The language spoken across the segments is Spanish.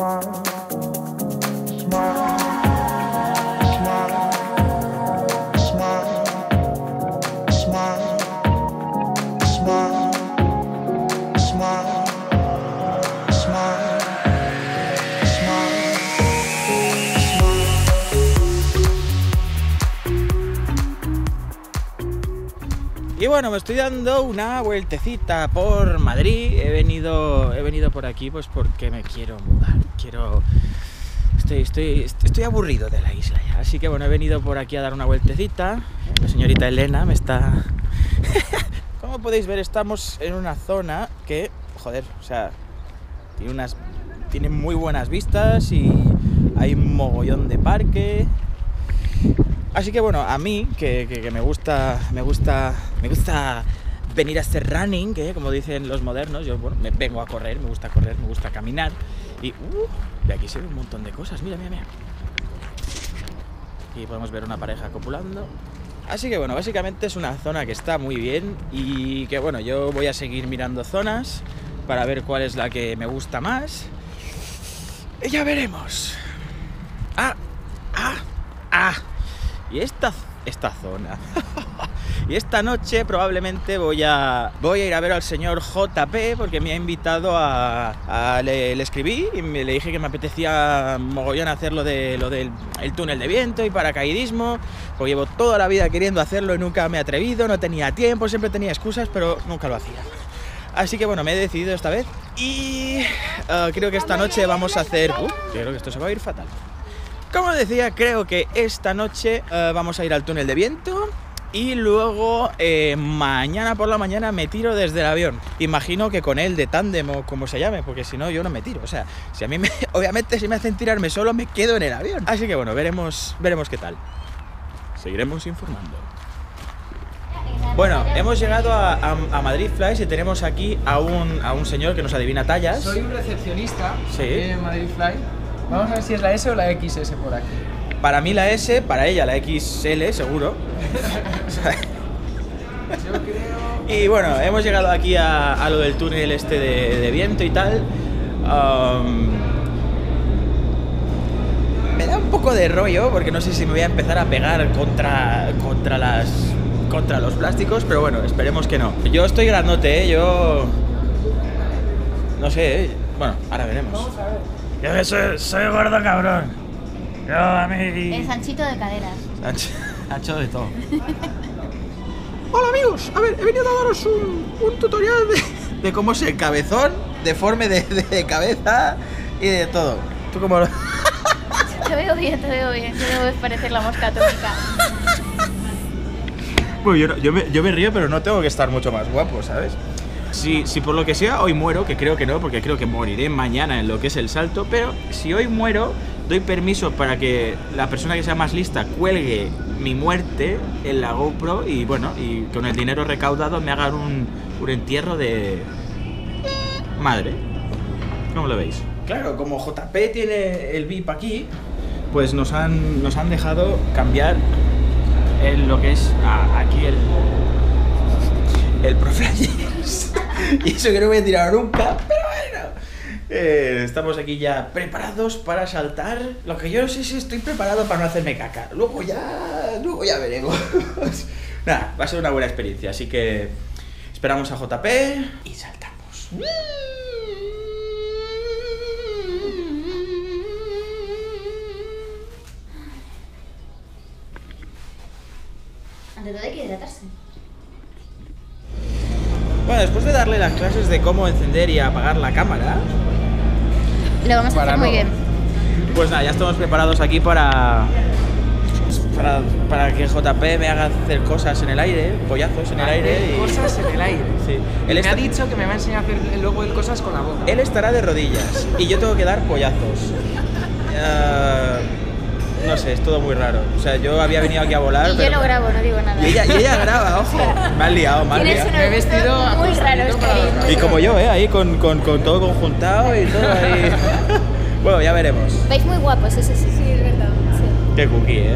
Y bueno, me estoy dando una vueltecita por Madrid. He venido por aquí pues porque me quiero mudar. Estoy aburrido de la isla ya. Así que bueno, he venido por aquí a dar una vueltecita. La señorita Elena me está... Como podéis ver, estamos en una zona que, joder, o sea, tiene muy buenas vistas y hay un mogollón de parque. Así que bueno, a mí, que me gusta venir a hacer running, como dicen los modernos, yo bueno, me vengo a correr, me gusta caminar y de aquí se ve un montón de cosas, mira. Aquí podemos ver una pareja copulando. Así que bueno, básicamente es una zona que está muy bien y que bueno, yo voy a seguir mirando zonas para ver cuál es la que me gusta más y ya veremos. Y esta zona. Y esta noche probablemente voy a ir a ver al señor JP porque me ha invitado le escribí y le dije que me apetecía mogollón hacer lo del túnel de viento y paracaidismo, porque llevo toda la vida queriendo hacerlo y nunca me he atrevido, no tenía tiempo, siempre tenía excusas, pero nunca lo hacía. Así que bueno, me he decidido esta vez y creo que esta noche vamos a hacer... yo creo que esto se va a ir fatal. Como decía, creo que esta noche vamos a ir al túnel de viento y luego mañana por la mañana me tiro desde el avión. Imagino que con él de tándem o como se llame, porque si no yo no me tiro. O sea, si a mí obviamente si me hacen tirarme solo me quedo en el avión. Así que bueno, veremos qué tal. Seguiremos informando. Bueno, hemos llegado a Madrid Flies y tenemos aquí a un señor que nos adivina tallas. Soy un recepcionista en Madrid Fly. Vamos a ver si es la S o la XS por aquí. Para mí la S, para ella la XL, seguro. Yo creo... Y bueno, hemos llegado aquí a lo del túnel este de viento y tal. Me da un poco de rollo, porque no sé si me voy a empezar a pegar contra los plásticos, pero bueno, esperemos que no. Yo estoy grandote, yo... No sé, bueno, ahora veremos. Vamos a ver. Yo soy gordo cabrón. Yo a mí... Es anchito de caderas. Ancho de todo. Hola amigos, a ver, he venido a daros un tutorial de cómo ser cabezón, deforme de cabeza y de todo. ¿Tú cómo lo...? Te veo bien. Te debo parecer la mosca atómica. Bueno, yo me río, pero no tengo que estar mucho más guapo, ¿sabes? Si por lo que sea hoy muero, que creo que no, porque creo que moriré mañana en lo que es el salto, pero si hoy muero, doy permiso para que la persona que sea más lista cuelgue mi muerte en la GoPro y bueno, y con el dinero recaudado me hagan un entierro de... madre. ¿Cómo lo veis? Claro, como JP tiene el VIP aquí, pues nos han dejado cambiar lo que es aquí el Proflyers. Y eso que no me he tirado nunca, pero bueno. Estamos aquí ya preparados para saltar. Lo que yo no sé si estoy preparado para no hacerme caca. Luego ya veremos. Nada, va a ser una buena experiencia. Así que esperamos a JP y saltamos. Ante todo hay que hidratarse. Bueno, después de darle las clases de cómo encender y apagar la cámara, Lo vamos a hacer muy bien. pues nada, ya estamos preparados aquí para que JP me haga hacer cosas en el aire, pollazos en el aire. Cosas en el aire. Sí. Él me ha dicho que me va a enseñar a hacer luego él cosas con la boca. Él estará de rodillas y yo tengo que dar pollazos. No sé, es todo muy raro. O sea, yo había venido aquí a volar. Y yo lo grabo, no digo nada. Y ella graba, ojo. Me has liado. Tienes Me he vestido muy raro este ahí. Y como yo, ahí con todo conjuntado y todo ahí. Bueno, ya veremos. Veis muy guapos, eso sí. Sí, es verdad. Sí. Qué cookie, ¿eh?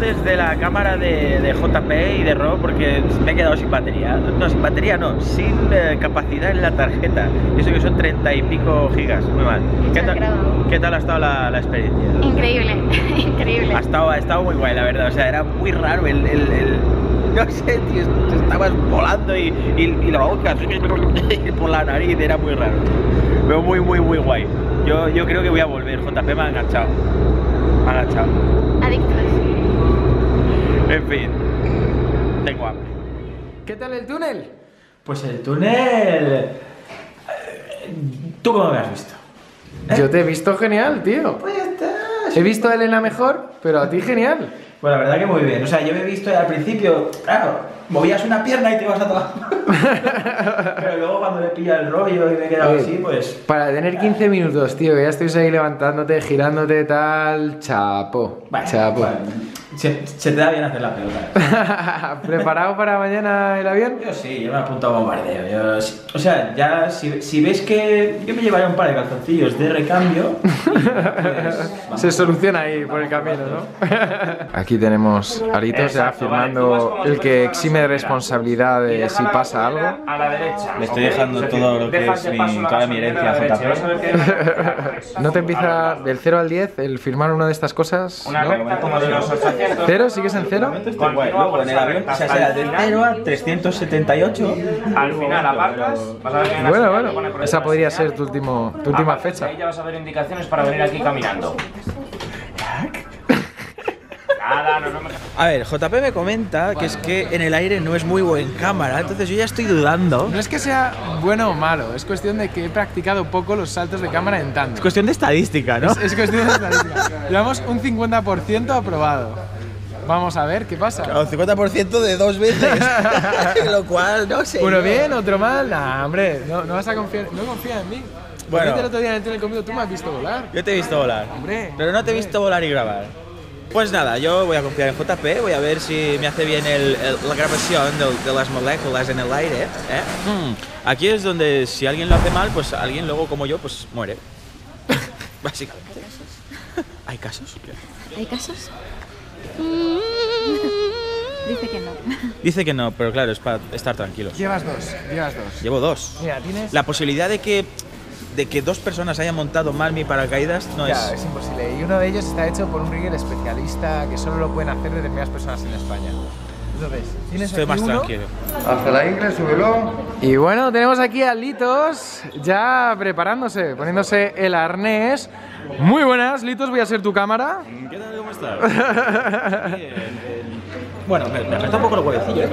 desde la cámara de JP y de Ro porque me he quedado sin batería. No, sin batería no, sin capacidad en la tarjeta. Y eso que son 30 y pico gigas, muy mal. ¿Qué tal ha estado la experiencia? Increíble, increíble. Ha estado muy guay, la verdad. O sea, era muy raro no sé, tío, estabas volando y la boca por la nariz, era muy raro. Pero muy guay. Yo creo que voy a volver. JP me ha enganchado. Adictos. En fin, tengo hambre. ¿Qué tal el túnel? Pues el túnel... ¿Tú cómo me has visto? Yo te he visto genial, tío. Pues ya está. He visto a Elena mejor, pero a ti genial. Pues la verdad que muy bien. O sea, yo me he visto al principio, claro, movías una pierna y te ibas a tomar. Pero luego cuando le pilla el rollo y me he quedado así, pues... Para tener 15 minutos, tío, que ya estoy ahí levantándote, girándote, tal... Chapo, Bueno, chapo. bueno, se te da bien hacer la pelota. ¿Preparado para mañana el avión? Yo sí, yo me he apuntado a bombardeo. O sea, ya si ves que yo me llevaré un par de calzoncillos de recambio, pues, Se soluciona ahí por el camino, ¿no? Aquí tenemos a Litos ya firmando el que exime de responsabilidad de si pasa algo. A la derecha. le estoy dejando todo lo que es toda mi herencia a JP. ¿No te empieza del 0 al 10 el firmar una de estas cosas? Una ¿no? recta como de los 800. ¿Cero? ¿Sigues en cero? Estoy guay. Luego en el avión, o sea, será del 0 a 378. Al final aparcas, vas a ver que en la señal te pone Bueno, por esa detrás. podría ser tu última Aparte, fecha. Ahí ya vas a ver indicaciones para venir aquí caminando. Nada, no me... A ver, JP me comenta que es que en el aire no es muy buen cámara, entonces yo ya estoy dudando. No es que sea bueno o malo, es cuestión de que he practicado poco los saltos de cámara en tándem. Es cuestión de estadística, ¿no? Es cuestión de estadística. Llevamos un 50% aprobado. Vamos a ver qué pasa. Claro, 50% de 2 veces. Lo cual, no sé. Uno yo. bien, otro mal. Nah, hombre, no vas a confiar. No confía en mí. Bueno. Porque el otro día en el túnel conmigo tú me has visto volar. Yo te he visto volar. Hombre, Pero no te he visto volar y grabar. Pues nada, yo voy a confiar en JP, voy a ver si me hace bien la grabación de las moléculas en el aire. Aquí es donde si alguien lo hace mal, pues alguien luego como yo, pues muere. Básicamente. ¿Hay casos? ¿Hay casos? Dice que no. Dice que no, pero claro, es para estar tranquilos. llevas dos. Llevo 2. Mira, tienes. La posibilidad de que 2 personas hayan montado mal mi paracaídas no Ya, es... es imposible. Y uno de ellos está hecho por un rigger especialista que solo lo pueden hacer determinadas personas en España. Entonces, tienes Estoy aquí más uno. tranquilo. Hasta la ingle, súbelo. Y bueno, tenemos aquí a Litos ya preparándose, poniéndose el arnés. Muy buenas, Litos, voy a ser tu cámara. ¿Qué tal? ¿Cómo estás? Bueno, me falta un poco los huevecillos.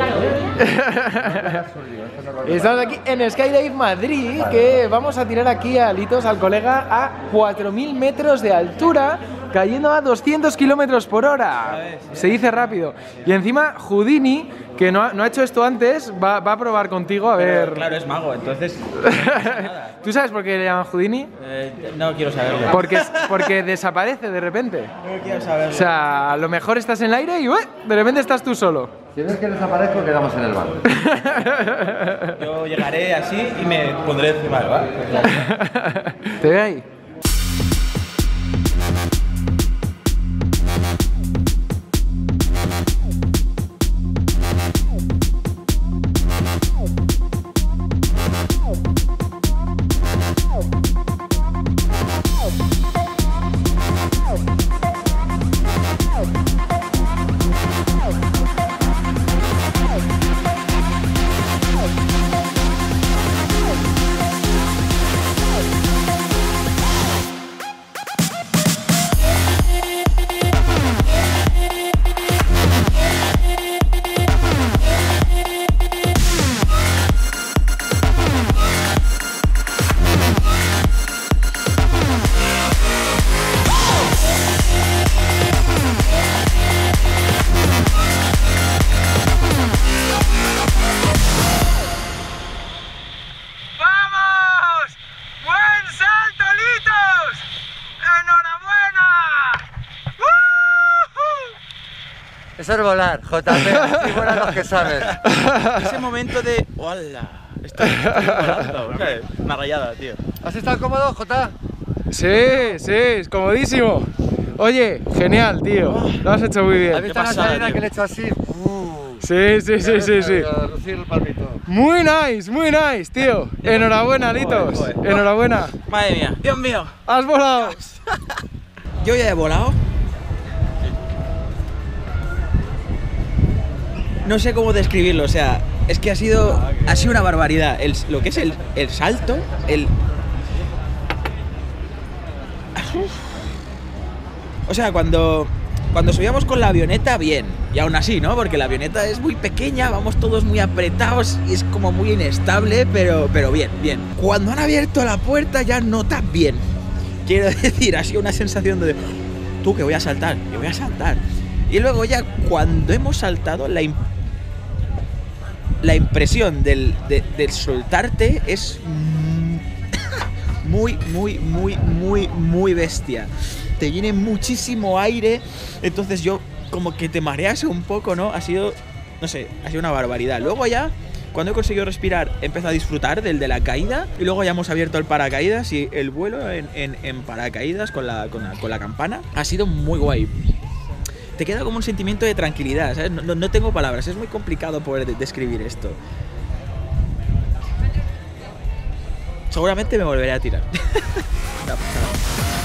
Estamos aquí en Skydive Madrid, que vamos a tirar aquí a Litos, al colega, a 4.000 metros de altura, cayendo a 200 kilómetros por hora. Se dice rápido. Y encima, Houdini, que no ha hecho esto antes, va a probar contigo a ver. Claro, es mago, entonces... ¿Tú sabes por qué le llaman Houdini? No quiero saberlo. Porque desaparece de repente. No quiero saberlo. O sea, a lo mejor estás en el aire y de repente estás tú solo. Si ves que desaparezco, quedamos en el bar. Yo llegaré así y me pondré encima del bar. ¿Te ve ahí? Eso es volar, JP, así vuelan los que saben. Ese momento de... ¡Hola! Estoy volando. Una rayada, tío. ¿Has estado cómodo, Jota? Sí, es comodísimo. Oye, genial, tío. Lo has hecho muy ¿Has bien. visto ¿Qué la pasada, salida tío? que le he hecho así? Sí, sí, sí, sí, sí. Lucir el palmito. Muy nice, tío. Enhorabuena, Litos. Joder. Enhorabuena. Madre mía, Dios mío. Has volado. Yo ya he volado. No sé cómo describirlo, o sea, es que ha sido una barbaridad. Lo que es el salto, O sea, cuando subíamos con la avioneta, bien. Y aún así, ¿no? Porque la avioneta es muy pequeña, vamos todos muy apretados y es como muy inestable, pero bien, bien. Cuando han abierto la puerta ya no tan bien. Quiero decir, ha sido una sensación de... Tú, que voy a saltar, que voy a saltar. Y luego ya cuando hemos saltado, la impresión del soltarte es muy bestia. Te viene muchísimo aire, entonces yo como que te mareas un poco, ¿no? Ha sido, no sé, ha sido una barbaridad. Luego ya, cuando he conseguido respirar, he empezado a disfrutar del de la caída y luego ya hemos abierto el paracaídas y el vuelo en paracaídas con la campana ha sido muy guay. Te queda como un sentimiento de tranquilidad, ¿sabes? No tengo palabras, es muy complicado poder describir esto. Seguramente me volveré a tirar. No pasa nada.